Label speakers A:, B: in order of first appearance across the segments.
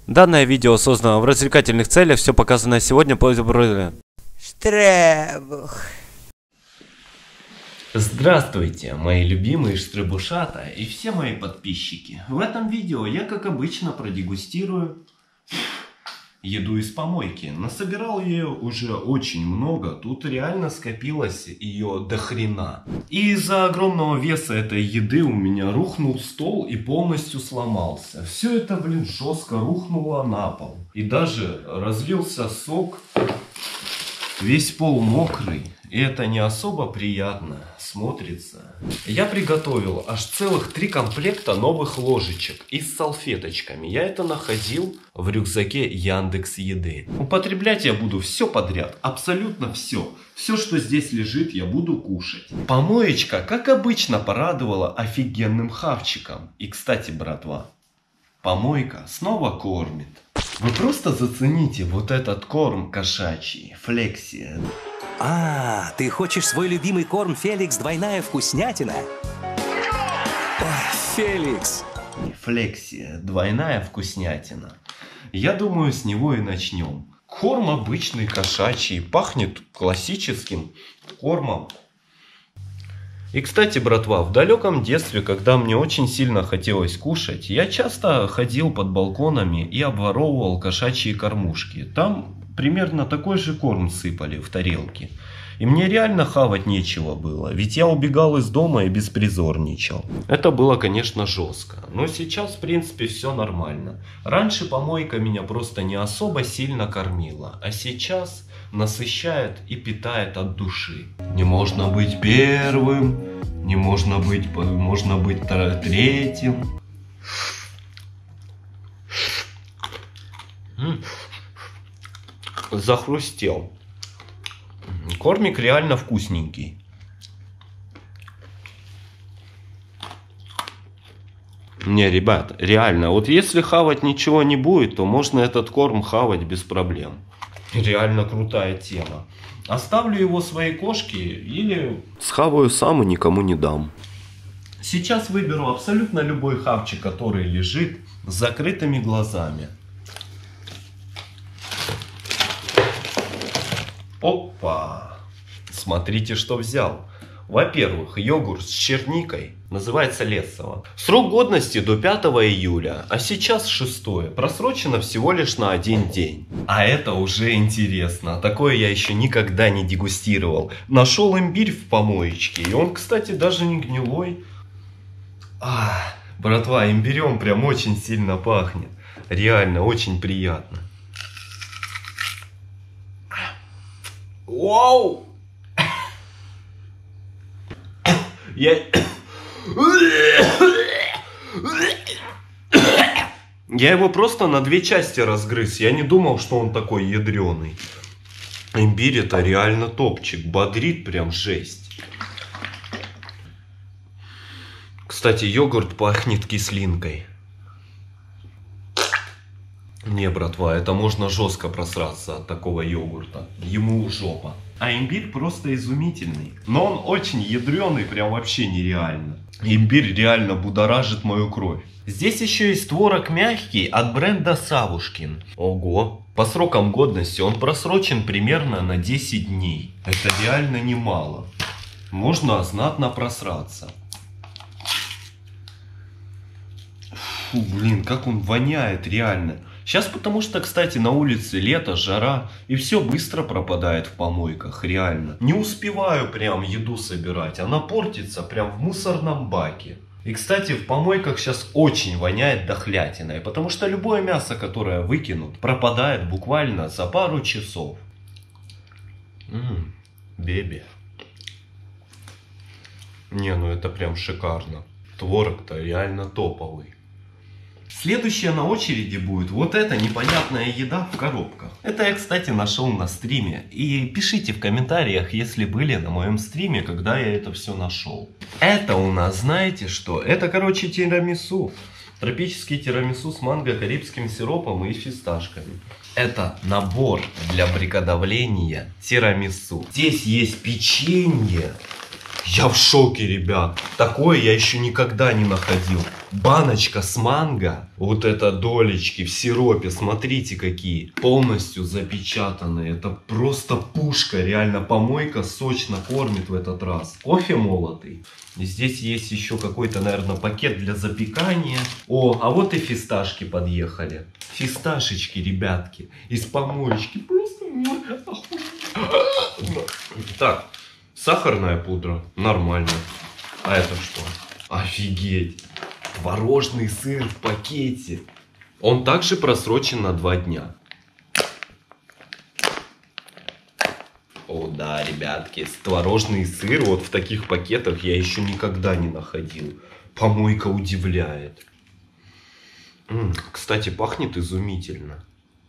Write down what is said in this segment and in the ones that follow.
A: Данное видео создано в развлекательных целях, все показанное сегодня
B: Штребух.
C: Здравствуйте, мои любимые штребушата и все мои подписчики. В этом видео я, как обычно, продегустирую еду из помойки. Насобирал ее уже очень много, тут реально скопилось ее до хрена. И из-за огромного веса этой еды у меня рухнул стол и полностью сломался. Все это, блин, жестко рухнуло на пол. И даже разлился сок, весь пол мокрый. И это не особо приятно смотрится. Я приготовил аж целых 3 комплекта новых ложечек и с салфеточками. Я это находил в рюкзаке Яндекс.Еды. Употреблять я буду все подряд, абсолютно все. Все, что здесь лежит, я буду кушать. Помоечка, как обычно, порадовала офигенным хавчиком. И, кстати, братва, помойка снова кормит. Вы просто зацените вот этот корм кошачий, Флексия.
D: А, ты хочешь свой любимый корм Феликс двойная вкуснятина? Ой, Феликс.
C: Флексия, двойная вкуснятина. Я думаю, с него и начнем. Корм обычный кошачий, пахнет классическим кормом. И, кстати, братва, в далеком детстве, когда мне очень сильно хотелось кушать, я часто ходил под балконами и обворовывал кошачьи кормушки. Там примерно такой же корм сыпали в тарелки. И мне реально хавать нечего было, ведь я убегал из дома и беспризорничал. Это было, конечно, жестко, но сейчас, в принципе, все нормально. Раньше помойка меня просто не особо сильно кормила, а сейчас насыщает и питает от души. Не можно быть первым, не можно быть третьим. Захрустел. Кормик реально вкусненький. Не, ребят, реально, вот если хавать ничего не будет, то можно этот корм хавать без проблем. Реально крутая тема. Оставлю его своей кошке или схаваю сам и никому не дам. Сейчас выберу абсолютно любой хавчик, который лежит с закрытыми глазами. Опа! Смотрите, что взял. Во-первых, йогурт с черникой. Называется Лесово. Срок годности до 5 июля, а сейчас 6. Просрочено всего лишь на 1 день. А это уже интересно. Такое я еще никогда не дегустировал. Нашел имбирь в помоечке. И он, кстати, даже не гнилой. Братва, имбирем прям очень сильно пахнет. Реально, очень приятно. Вау! Я его просто на 2 части разгрыз. Я не думал, что он такой ядреный. Имбирь это реально топчик. Бодрит прям жесть. Кстати, йогурт пахнет кислинкой. Не, братва, это можно жестко просраться от такого йогурта. Ему жопа. А имбирь просто изумительный. Но он очень ядреный, прям вообще нереально. Имбирь реально будоражит мою кровь. Здесь еще есть творог мягкий от бренда Савушкин. Ого. По срокам годности он просрочен примерно на 10 дней. Это реально немало. Можно знатно просраться. Фу, блин, как он воняет реально. Сейчас потому что, кстати, на улице лето, жара, и все быстро пропадает в помойках, реально. Не успеваю прям еду собирать, она портится прям в мусорном баке. И, кстати, в помойках сейчас очень воняет дохлятиной, потому что любое мясо, которое выкинут, пропадает буквально за пару часов. Беби. Не, ну это прям шикарно. Творог-то реально топовый. Следующая на очереди будет вот эта непонятная еда в коробках. Это я, кстати, нашел на стриме. И пишите в комментариях, если были на моем стриме, когда я это все нашел. Это у нас, знаете что? Это, короче, тирамису. Тропический тирамису с манго, карибским сиропом и фисташками. Это набор для приготовления тирамису. Здесь есть печенье. Я в шоке, ребят. Такое я еще никогда не находил. баночка с манго, вот это долечки в сиропе, смотрите какие, полностью запечатанные. Это просто пушка, реально помойка сочно кормит в этот раз. Кофе молотый. Здесь есть еще какой-то, наверное, пакет для запекания. О, а вот и фисташки подъехали. Фисташечки, ребятки, из помоечки. Просто... Так, сахарная пудра, нормально. А это что? Офигеть! Творожный сыр в пакете. Он также просрочен на 2 дня. О да, ребятки, творожный сыр вот в таких пакетах я еще никогда не находил. Помойка удивляет. Кстати, пахнет изумительно.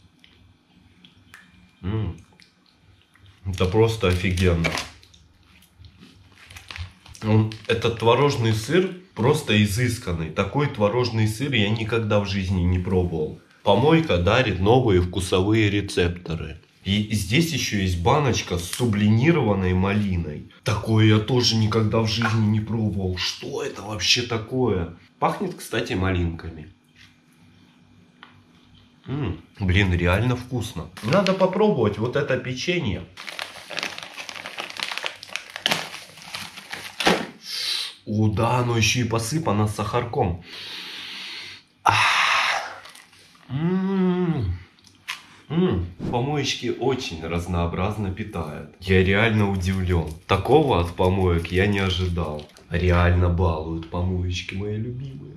C: Это просто офигенно. Этот творожный сыр просто изысканный. Такой творожный сыр я никогда в жизни не пробовал. Помойка дарит новые вкусовые рецепторы. И здесь еще есть баночка с сублимированной малиной. Такое я тоже никогда в жизни не пробовал. Что это вообще такое? Пахнет, кстати, малинками. Блин, реально вкусно. Надо попробовать вот это печенье. О, да, оно еще и посыпано сахарком. Помоечки очень разнообразно питают. Я реально удивлен. Такого от помоек я не ожидал. Реально балуют помоечки мои любимые.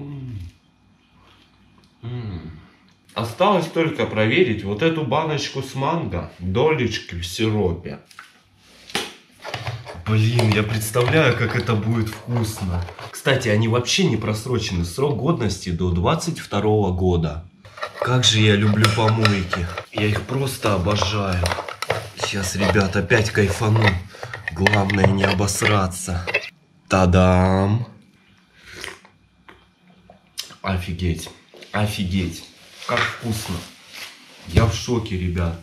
C: Осталось только проверить вот эту баночку с манго. Долечки в сиропе. Блин, я представляю, как это будет вкусно. Кстати, они вообще не просрочены. Срок годности до 22 года. Как же я люблю помойки. Я их просто обожаю. Сейчас, ребят, опять кайфану. Главное не обосраться. Та-дам! Офигеть. Офигеть. Как вкусно. Я в шоке, ребят.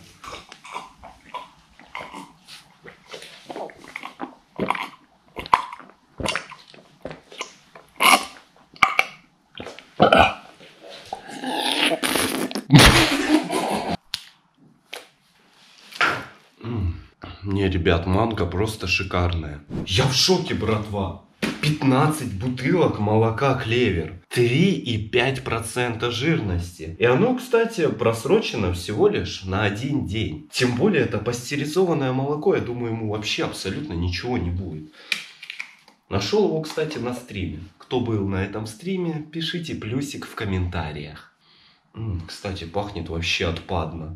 C: Не, ребят, манго просто шикарная. Я в шоке, братва. 15 бутылок молока Клевер. 3,5% жирности. И оно, кстати, просрочено всего лишь на 1 день. Тем более, это пастеризованное молоко. Я думаю, ему вообще абсолютно ничего не будет. Нашел его, кстати, на стриме. Кто был на этом стриме, пишите плюсик в комментариях. Кстати, пахнет вообще отпадно.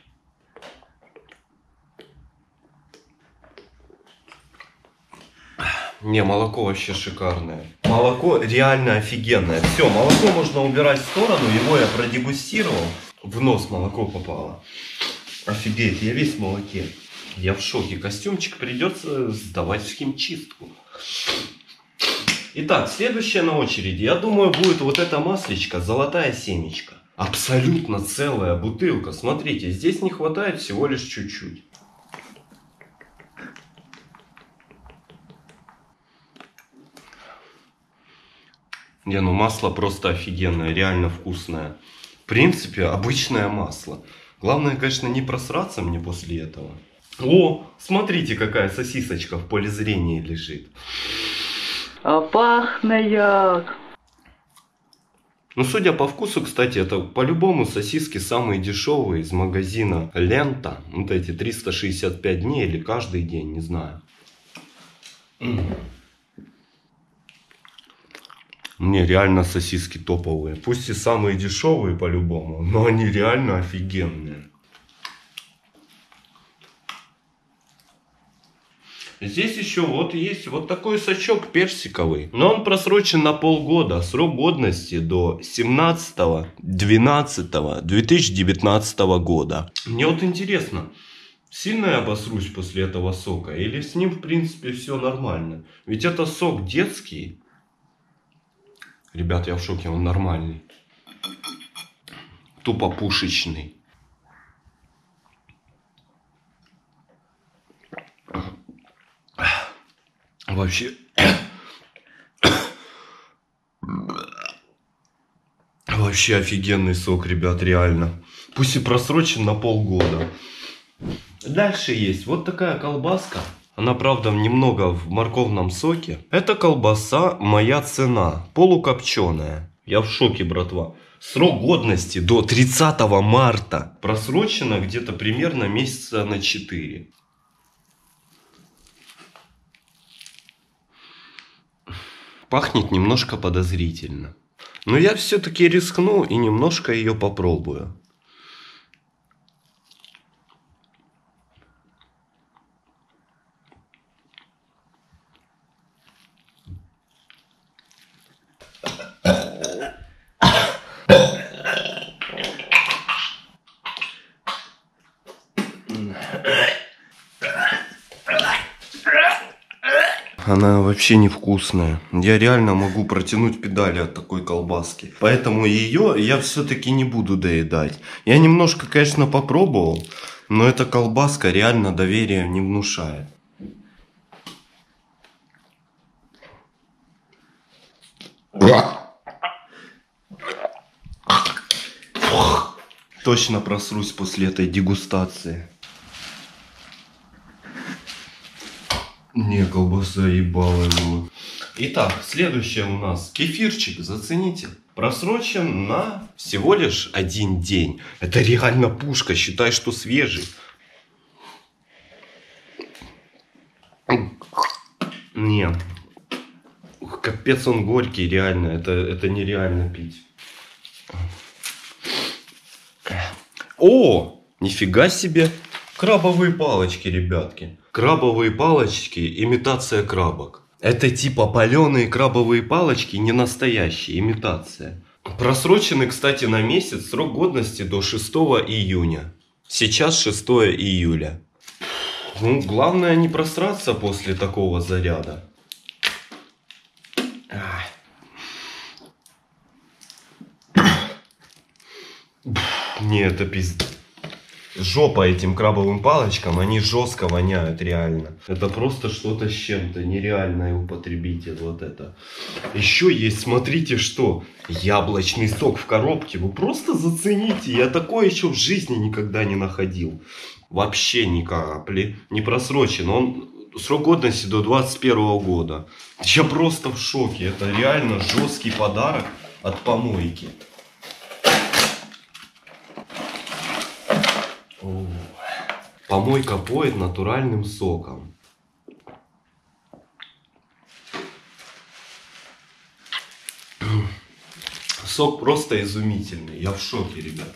C: Не, молоко вообще шикарное. Молоко реально офигенное. Все, молоко можно убирать в сторону. Его я продегустировал. В нос молоко попало. Офигеть, я весь в молоке. Я в шоке. Костюмчик придется сдавать в химчистку. Итак, следующая на очереди. Я думаю, будет вот эта масличка, золотая семечка. Абсолютно целая бутылка. Смотрите, здесь не хватает всего лишь чуть-чуть. Не, ну масло просто офигенное, реально вкусное. В принципе, обычное масло. Главное, конечно, не просраться мне после этого. О, смотрите, какая сосисочка в поле зрения лежит.
B: А пахнет.
C: Ну, судя по вкусу, кстати, это по-любому сосиски самые дешевые из магазина Лента. Вот эти 365 дней или каждый день, не знаю. Не, реально сосиски топовые. Пусть и самые дешевые по-любому, но они реально офигенные. Здесь еще вот есть вот такой сачок персиковый. Но он просрочен на полгода. Срок годности до 17.12.2019 года. Мне вот интересно, сильно я обосрусь после этого сока? Или с ним в принципе все нормально? Ведь это сок детский. Ребят, я в шоке, он нормальный. Тупо пушечный. Вообще. Вообще офигенный сок, ребят, реально. Пусть и просрочен на полгода. Дальше есть вот такая колбаска. Она, правда, немного в морковном соке. Это колбаса «Моя цена», полукопченая. Я в шоке, братва. Срок годности до 30 марта. Просрочено где-то примерно месяца на 4. Пахнет немножко подозрительно. Но я все-таки рискну и немножко ее попробую. Она вообще невкусная. Я реально могу протянуть педали от такой колбаски. Поэтому ее я все-таки не буду доедать. Я немножко, конечно, попробовал, но эта колбаска реально доверия не внушает. Точно просрусь после этой дегустации. Не, колбаса ебала его. Итак, следующее у нас кефирчик, зацените. Просрочен на всего лишь 1 день. Это реально пушка, считай, что свежий. Не, капец он горький, реально, это нереально пить. О, нифига себе. Крабовые палочки, ребятки. Крабовые палочки, имитация крабок. Это типа паленые крабовые палочки, не настоящие, имитация. Просрочены, кстати, на месяц, срок годности до 6 июня. Сейчас 6 июля. Ну, главное не просраться после такого заряда. Не, это пиздец. Жопа этим крабовым палочкам, они жестко воняют, реально. Это просто что-то с чем-то, нереальное употребите вот это. Еще есть, смотрите что, яблочный сок в коробке, вы просто зацените, я такое еще в жизни никогда не находил. Вообще ни капли, не просрочен, он срок годности до 21 года. Я просто в шоке, это реально жесткий подарок от помойки. Помойка поет натуральным соком. Сок просто изумительный. Я в шоке, ребят.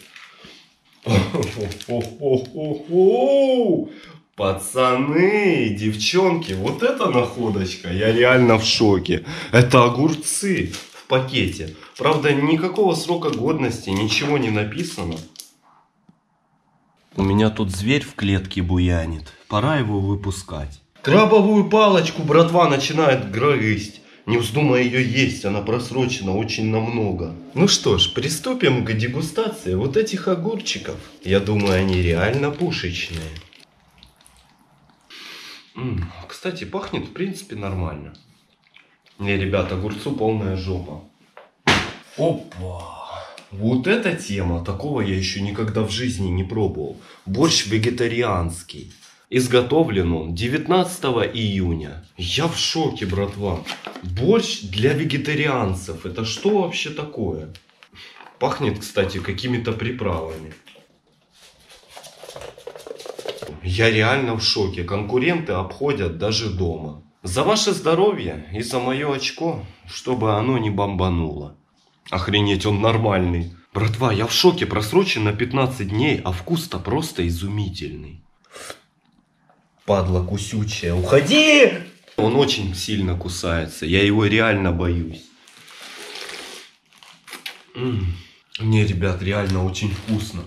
C: Пацаны, девчонки, вот это находочка. Я реально в шоке. Это огурцы в пакете. Правда, никакого срока годности, ничего не написано. У меня тут зверь в клетке буянит. Пора его выпускать. Крабовую палочку братва начинает грызть. Не вздумай ее есть, она просрочена очень намного. Ну что ж, приступим к дегустации вот этих огурчиков. Я думаю, они реально пушечные. Кстати, пахнет в принципе нормально. Не, ребята, огурцу полная жопа. Опа! Вот эта тема, такого я еще никогда в жизни не пробовал. Борщ вегетарианский. Изготовлен он 19 июня. Я в шоке, братва. Борщ для вегетарианцев. Это что вообще такое? Пахнет, кстати, какими-то приправами. Я реально в шоке. Конкуренты обходят даже дома. За ваше здоровье и за мое очко, чтобы оно не бомбануло. Охренеть, он нормальный. Братва, я в шоке, просрочен на 15 дней, а вкус-то просто изумительный. Падла кусючая, уходи! Он очень сильно кусается, я его реально боюсь. Не, ребят, реально очень вкусно.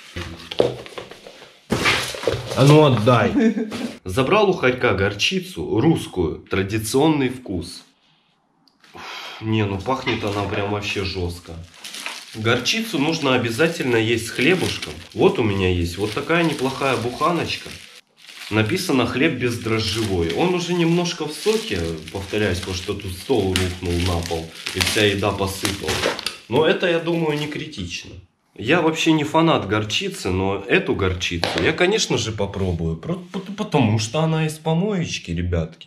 C: А ну отдай. Забрал у хорька горчицу, русскую, традиционный вкус. Не, ну пахнет она прям вообще жестко. Горчицу нужно обязательно есть с хлебушком. Вот у меня есть вот такая неплохая буханочка. Написано хлеб бездрожжевой. Он уже немножко в соке, повторяюсь, потому что тут стол рухнул на пол и вся еда посыпалась. Но это, я думаю, не критично. Я вообще не фанат горчицы, но эту горчицу я, конечно же, попробую. Потому что она из помоечки, ребятки.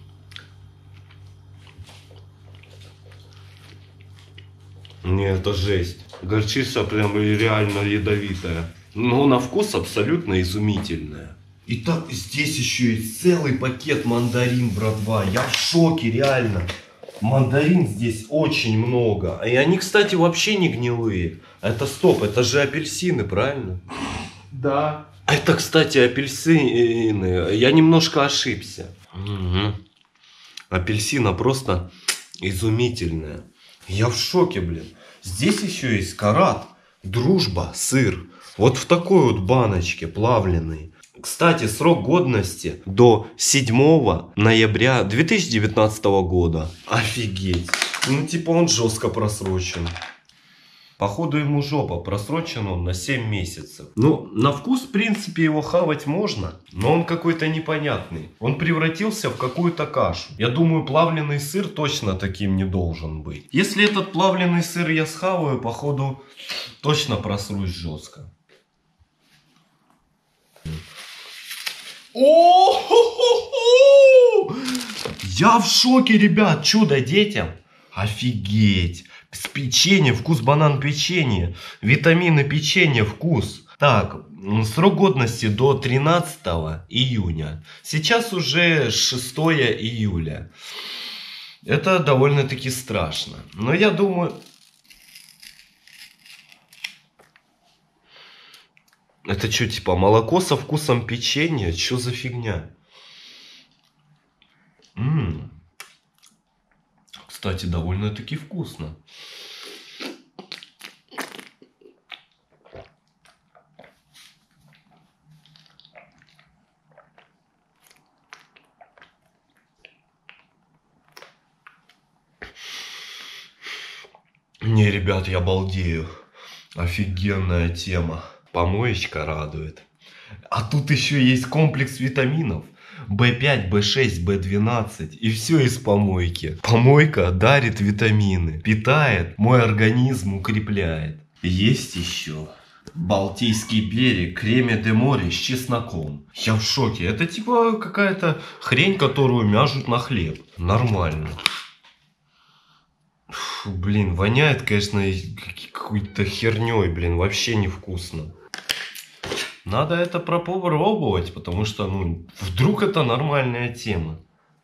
C: Не, это жесть. Горчица прям реально ядовитая. Но на вкус абсолютно изумительная. Итак, здесь еще есть целый пакет мандарин, братва. Я в шоке, реально. Мандарин здесь очень много. И они, кстати, вообще не гнилые. Это стоп, это же апельсины, правильно?
E: Да.
C: Это, кстати, апельсины. Я немножко ошибся. Угу. Апельсина просто изумительная. Я в шоке, блин. Здесь еще есть карат, дружба, сыр. Вот в такой вот баночке плавленый. Кстати, срок годности до 7 ноября 2019 года. Офигеть. Ну, типа он жестко просрочен. Походу ему жопа, просрочен он на 7 месяцев. Ну, на вкус, в принципе, его хавать можно, но он какой-то непонятный. Он превратился в какую-то кашу. Я думаю, плавленый сыр точно таким не должен быть. Если этот плавленый сыр я схаваю, походу, точно просрусь жестко. О-хо-хо-хо! Я в шоке, ребят, чудо детям. Офигеть. С печенья, вкус банан печенье, витамины печенья, вкус. Так, срок годности до 13 июня. Сейчас уже 6 июля. Это довольно-таки страшно. Но я думаю... Это что, типа молоко со вкусом печенья? Что за фигня? Кстати, довольно-таки вкусно. Не, ребят, я балдею. Офигенная тема. Помоечка радует. А тут еще есть комплекс витаминов. В5, В6, В12. И все из помойки. Помойка дарит витамины. Питает, мой организм укрепляет. Есть еще Балтийский берег, креме де море с чесноком. Я в шоке. Это типа какая-то хрень, которую мяжут на хлеб. Нормально. Фу, блин, воняет, конечно, какой-то херней, блин, вообще невкусно. Надо это попробовать, потому что, ну, вдруг это нормальная тема.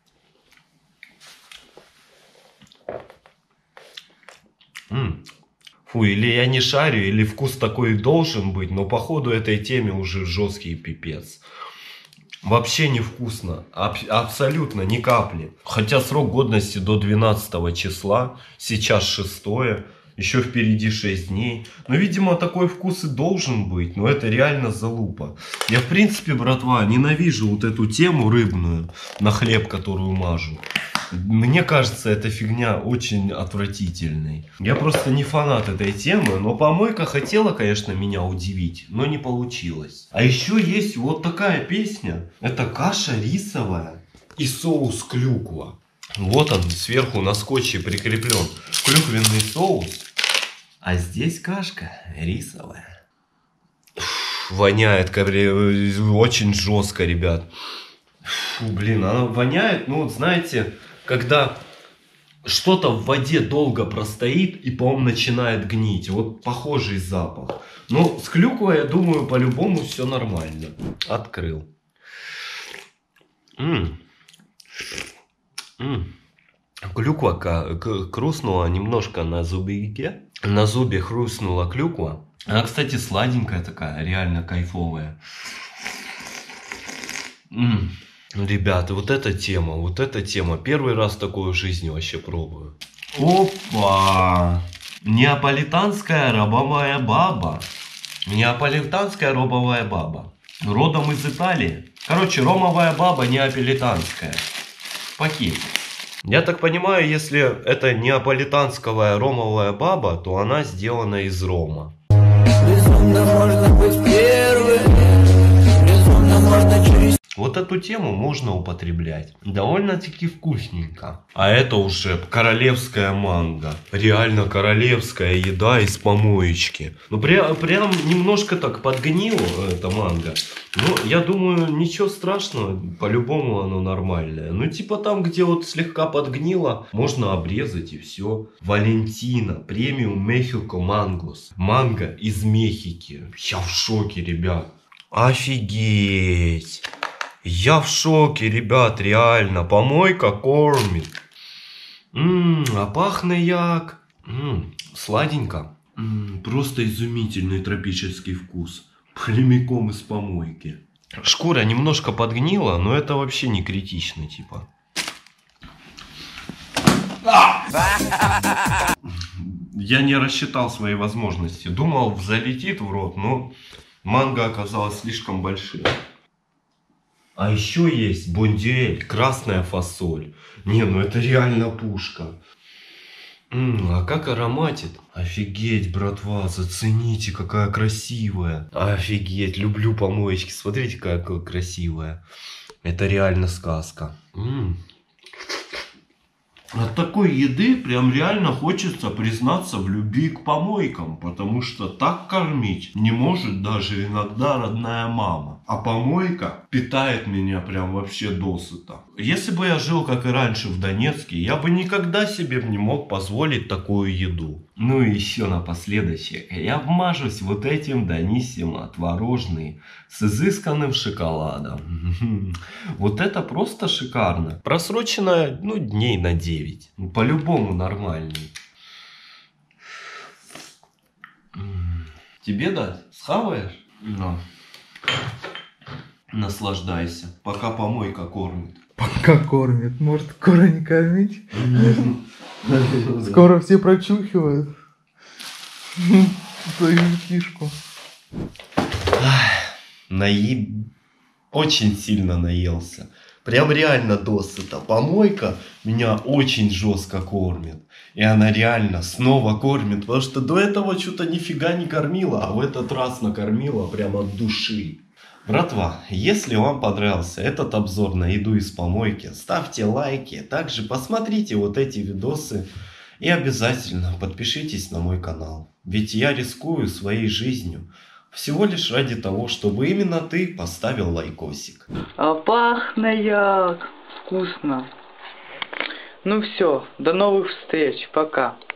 C: Фу, или я не шарю, или вкус такой должен быть, но походу этой теме уже жесткий пипец. Вообще невкусно, абсолютно ни капли. Хотя срок годности до 12 числа, сейчас 6, еще впереди 6 дней. Но, видимо, такой вкус и должен быть, но это реально залупа. Я, в принципе, братва, ненавижу вот эту тему рыбную, на хлеб, которую мажу. Мне кажется, эта фигня очень отвратительной. Я просто не фанат этой темы, но помойка хотела, конечно, меня удивить, но не получилось. А еще есть вот такая песня. Это каша рисовая и соус клюква. Вот он сверху на скотче прикреплен. Клюквенный соус. А здесь кашка рисовая. Воняет очень жестко, ребят. Фу, блин, она воняет, ну вот знаете, когда что-то в воде долго простоит и, по-моему, начинает гнить. Вот похожий запах. Но с клюквой, я думаю, по-любому все нормально. Открыл. Клюква хрустнула немножко на зубике. На зубе хрустнула клюква. Она, кстати, сладенькая такая, реально кайфовая. Ребята, вот эта тема. Первый раз такое в жизни вообще пробую. Опа! Неаполитанская ромовая баба. Неаполитанская ромовая баба. Родом из Италии. Короче, ромовая баба неаполитанская. Пакет. Я так понимаю, если это неаполитанская ромовая баба, то она сделана из рома. Вот это эту тему можно употреблять. Довольно-таки вкусненько. А это уже королевская манго. Реально королевская еда из помоечки. Ну прям немножко так подгнило это манго. Но я думаю, ничего страшного. По-любому оно нормальное. Ну типа там, где вот слегка подгнило, можно обрезать и все. Валентина, премиум Мехико Мангос. Манго из Мехики. Я в шоке, ребят. Офигеть. Я в шоке, ребят, реально. Помойка кормит. А пахнет як. Сладенько. Просто изумительный тропический вкус. Прямиком из помойки. Шкура немножко подгнила, но это вообще не критично, типа. Я не рассчитал свои возможности. Думал, залетит в рот, но манго оказалось слишком большим. А еще есть бондюэль, красная фасоль. Не, ну это реально пушка. А как ароматит? Офигеть, братва, зацените, какая красивая. Офигеть, люблю помоечки. Смотрите, какая красивая. Это реально сказка. От такой еды прям реально хочется признаться в любви к помойкам, потому что так кормить не может даже иногда родная мама. А помойка питает меня прям вообще досыта. Если бы я жил, как и раньше, в Донецке, я бы никогда себе не мог позволить такую еду. Ну и еще напоследок, я вмажусь вот этим Даниссимо творожный с изысканным шоколадом. Вот это просто шикарно. Просрочено, ну, дней на 9. По-любому нормальный. Тебе дать? Схаваешь? Да. Наслаждайся, пока помойка кормит.
E: Пока кормит. Может, скоро не кормить? Скоро все прочухивают твою кишку.
C: Очень сильно наелся. Прям реально досыта. Помойка меня очень жестко кормит. И она реально снова кормит. Потому что до этого что-то нифига не кормила. А в этот раз накормила прям от души. Братва, если вам понравился этот обзор на еду из помойки, ставьте лайки. Также посмотрите вот эти видосы. И обязательно подпишитесь на мой канал. Ведь я рискую своей жизнью. Всего лишь ради того, чтобы именно ты поставил лайкосик.
B: А пахнет як. Вкусно. Ну все, до новых встреч, пока.